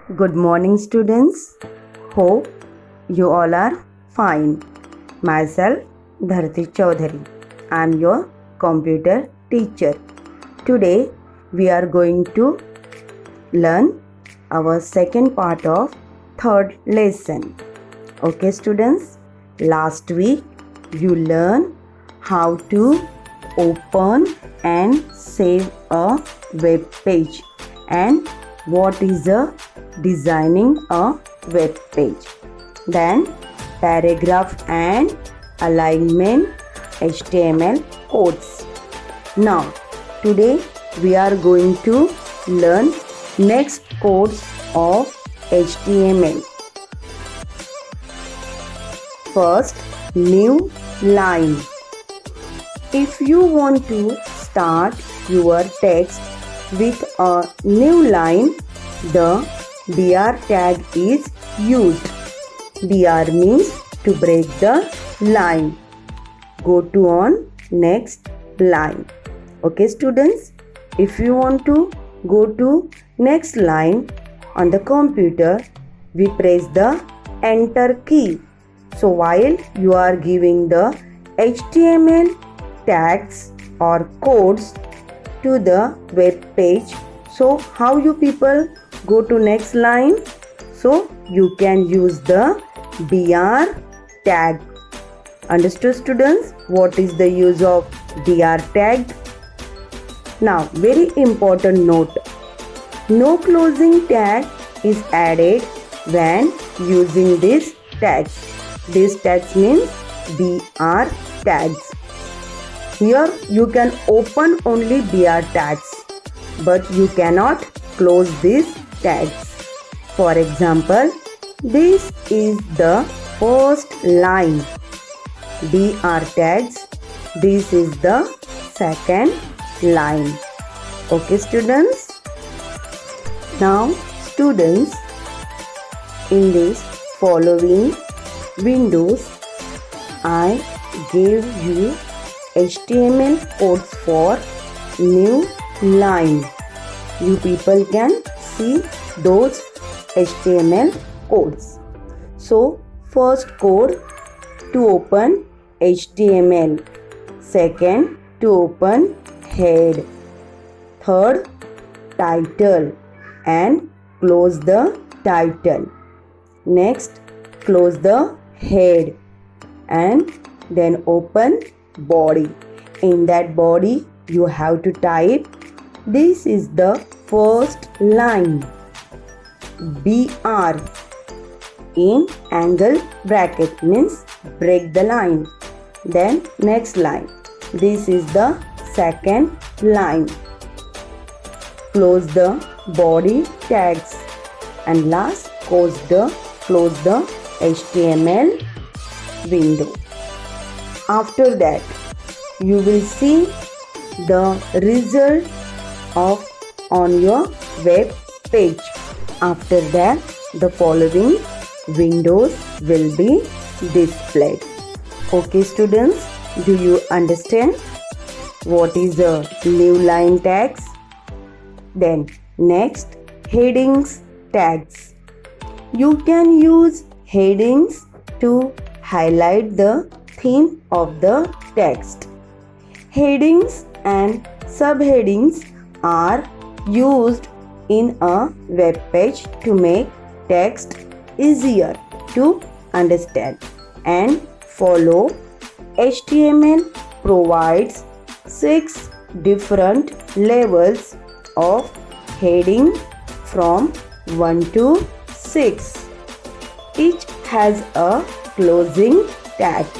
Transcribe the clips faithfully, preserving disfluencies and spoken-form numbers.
Good morning, students. Hope you all are fine. Myself, Dharti Chaudhary. I am your computer teacher. Today, we are going to learn our second part of third lesson. Okay, students. Last week, you learned how to open and save a web page and what is a designing a web page. Then paragraph and alignment H T M L codes. Now today we are going to learn next codes of H T M L. First, new line. If you want to start your text with a new line, the br tag is used. Br means to break the line. Go to on next line. Okay, students, if you want to go to next line on the computer, we press the enter key. So while you are giving the H T M L tags or codes to the web page, so how you people go to next line? So you can use the br tag. Understood, students? What is the use of br tag? Now, very important note. No closing tag is added when using this tags. This tags means br tags. Here you can open only br tags, but you cannot close these tags. For example, this is the first line. Br tags. This is the second line. Okay, students? Now, students, in this following windows, I gave you H T M L codes for new line. You people can see those H T M L codes. So, first code to open H T M L. Second, to open head. Third, title and close the title. Next, close the head and then open body. In that body, you have to type, this is the first line, br in angle bracket means break the line. Then next line, this is the second line. Close the body tags and last close the close the H T M L window. After that, you will see the result of on your web page. After that, the following windows will be displayed. Okay, students, do you understand what is a new line tags? Then next, headings tags. You can use headings to highlight the theme of the text. Headings and subheadings are used in a web page to make text easier to understand and follow. H T M L provides six different levels of heading from one to six. Each has a closing tags.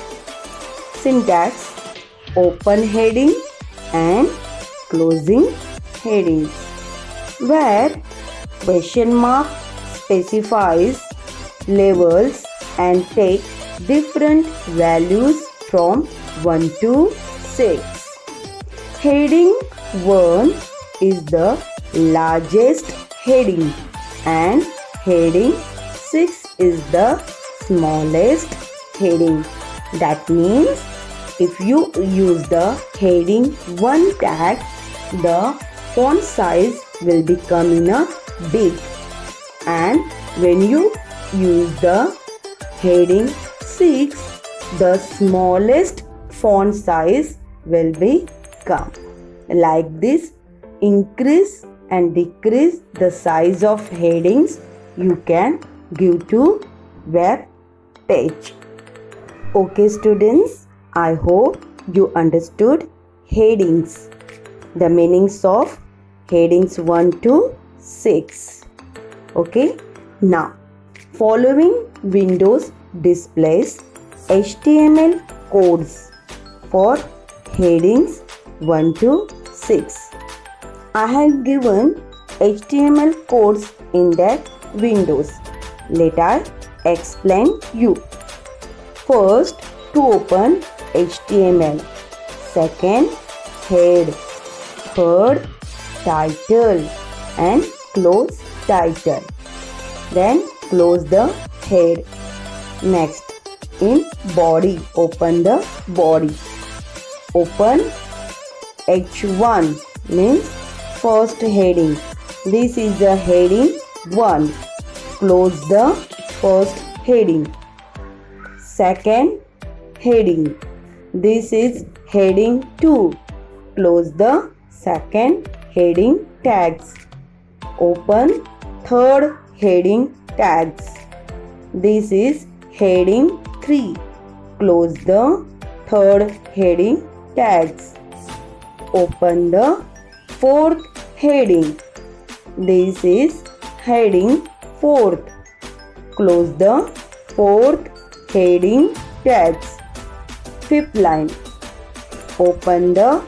Syntax: open heading and closing headings, where question mark specifies levels and take different values from one to six. Heading one is the largest heading and heading six is the smallest heading. That means if you use the heading one tag, the font size will become in a big and when you use the heading six, the smallest font size will become. Like this, increase and decrease the size of headings you can give to web page. Okay students, I hope you understood headings, the meanings of headings one to six. Okay, now following windows displays H T M L codes for headings one to six. I have given H T M L codes in that windows. Let I explain you. First, to open H T M L. Second, head. Third, title and close title. Then close the head. Next, in body, open the body. Open H one means first heading. This is the heading one. Close the first heading. Second heading. This is heading two. Close the second heading tags. Open third heading tags. This is heading three. Close the third heading tags. Open the fourth heading. This is heading fourth. Close the fourth heading tags. Fifth line. Open the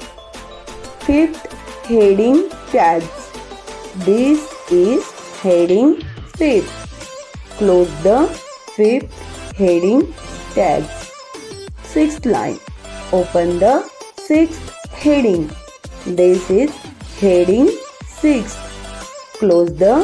fifth heading tags. This is heading fifth. Close the fifth heading tags. Sixth line. Open the sixth heading. This is heading six. Close the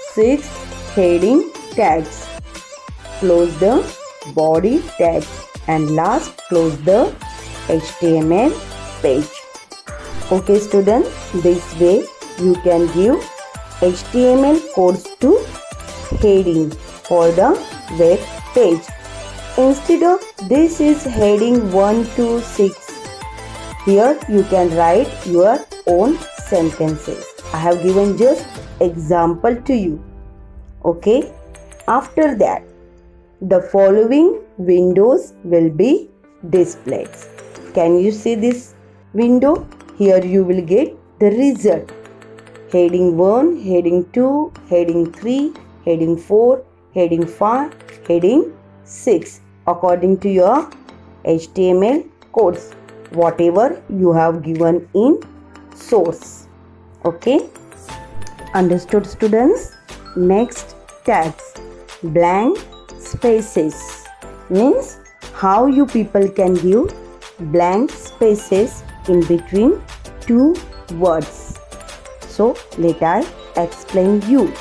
sixth heading tags. Close the body tags and last close the H T M L page. Okay students, this way you can give H T M L codes to heading for the web page. Instead of this is heading one to six, here you can write your own sentences. I have given just example to you. Okay, after that the following windows will be displayed. Can you see this window? Here you will get the result. Heading one, heading two, heading three, heading four, heading five, heading six according to your H T M L codes, whatever you have given in source. Okay, understood students? Next, tags. Blank spaces means how you people can give blank spaces in between two words. So let I explain you.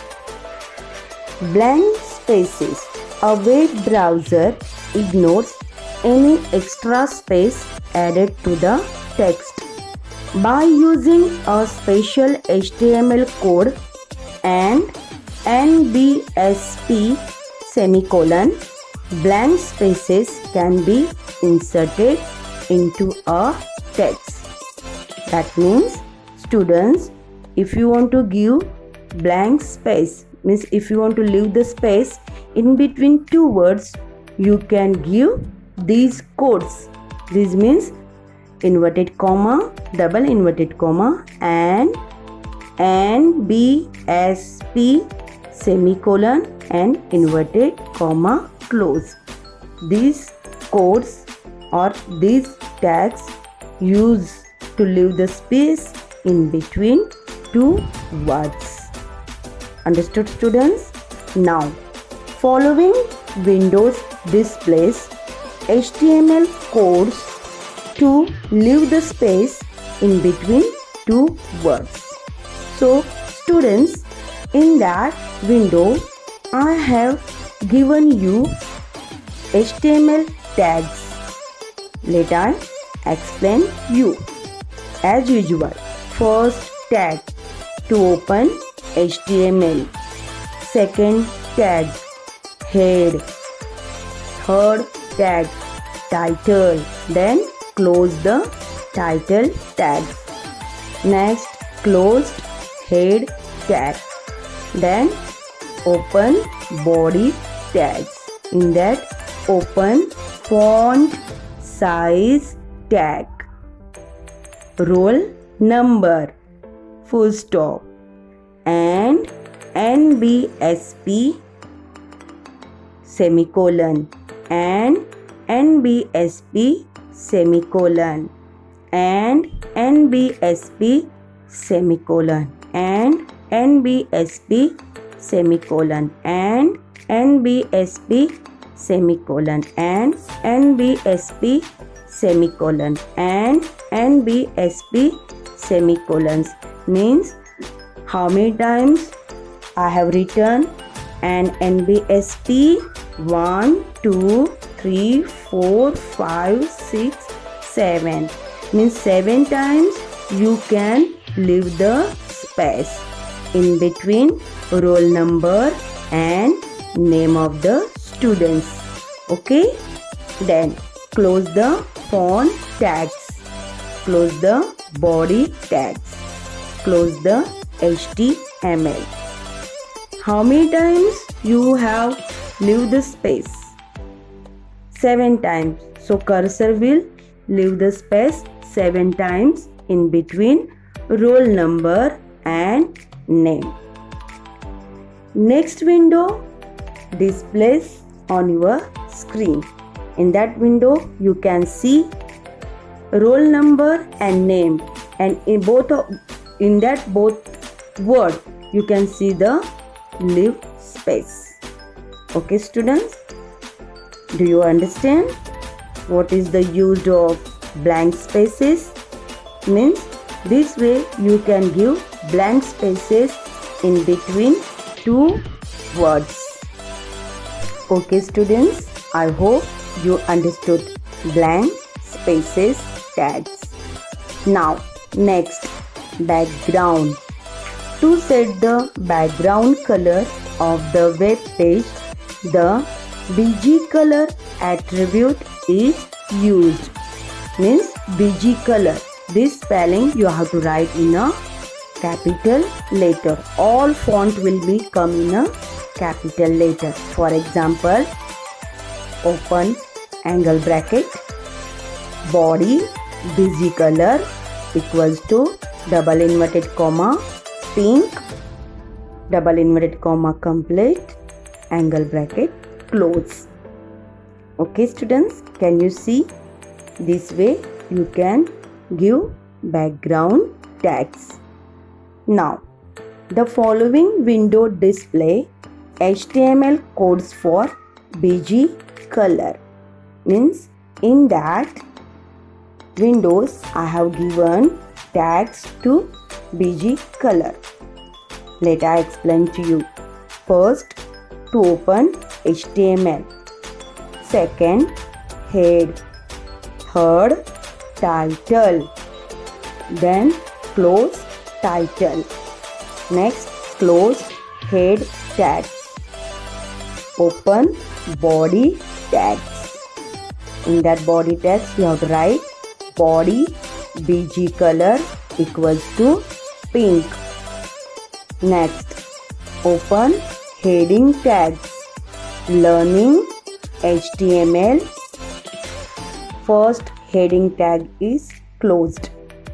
Blank spaces. A web browser ignores any extra space added to the text. By using a special H T M L code and N B S P semicolon, blank spaces can be inserted into a text. That means students, if you want to give blank space, means if you want to leave the space in between two words, you can give these codes. This means inverted comma, double inverted comma and N B S P semicolon and inverted comma close. These codes or these tags used to leave the space in between two words. Understood students? Now, following windows displays H T M L codes to leave the space in between two words. So students, in that window I have given you H T M L tags. Let I explain you. As usual, first tag to open H T M L. second tag, head. Third tag, title. Then close the title tag. Next, closed head tag. Then open body tags. In that, open font size tag. Roll number, full stop, and N B S P semicolon, and N B S P semicolon, and N B S P semicolon, and N B S P semicolon, and N B S P semicolon, and N B S P semicolon, and N B S P semicolons. Means how many times I have written an N B S P? one, two, three, four, five, six, seven. Means seven times you can leave the space in between roll number and name of the students. Okay? Then close the font tags. Close the body tags. Close the H T M L. How many times you have leave the space? Seven times. So cursor will leave the space seven times in between roll number and name. Next window displays on your screen. In that window you can see roll number and name, and in both of, in that both word you can see the leave space. Okay students, do you understand what is the use of blank spaces? Means this way you can give blank spaces in between two words. Okay students, I hope you understood blank spaces tags. Now next, background. To set the background color of the web page, the B G color attribute is used. Means B G color. This spelling you have to write in a capital letter. All font will be come in a capital letter. For example, open angle bracket, body B G color equals to double inverted comma pink, double inverted comma complete, angle bracket close. Okay students, can you see? This way you can give background tags. Now the following window display H T M L codes for B G color. Means in that windows I have given tags to B G color. Let I explain to you. First, to open H T M L. Second, head. Third, title. Then close title. Next, close head tags. Open body tags. In that body tags you have to write body B G color equals to pink. Next, open heading tags. Learning H T M L. First heading tag is closed.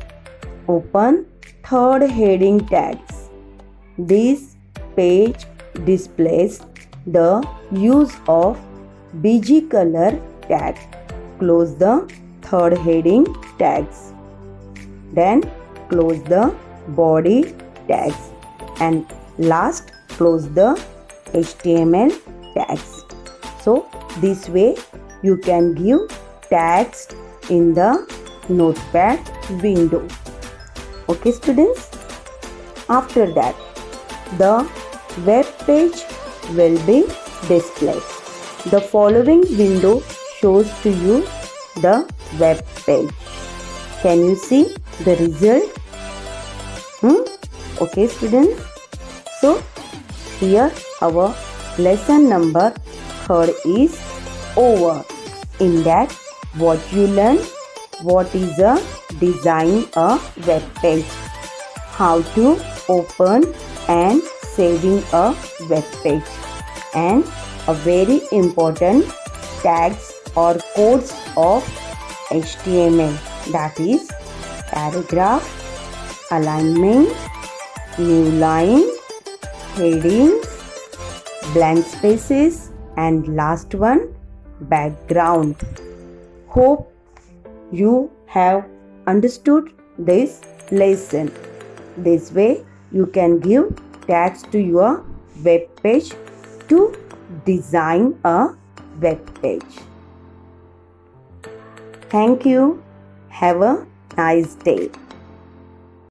Open third heading tags. This page displays the use of B G color tag. Close the third heading tags. Then close the body tags, and last close the H T M L tags. So this way you can give tags in the notepad window. Okay students, after that the web page will be displayed. The following window shows to you the web page. Can you see the result? Hmm? Okay students, so Here our lesson number third is over. In that, what you learn, what is a design a web page, how to open and saving a web page, and a very important tags or codes of H T M L, that is paragraph, alignment, new line, headings, blank spaces, and last one, background. Hope you have understood this lesson. This way you can give tags to your web page to design a web page. Thank you. Have a nice day.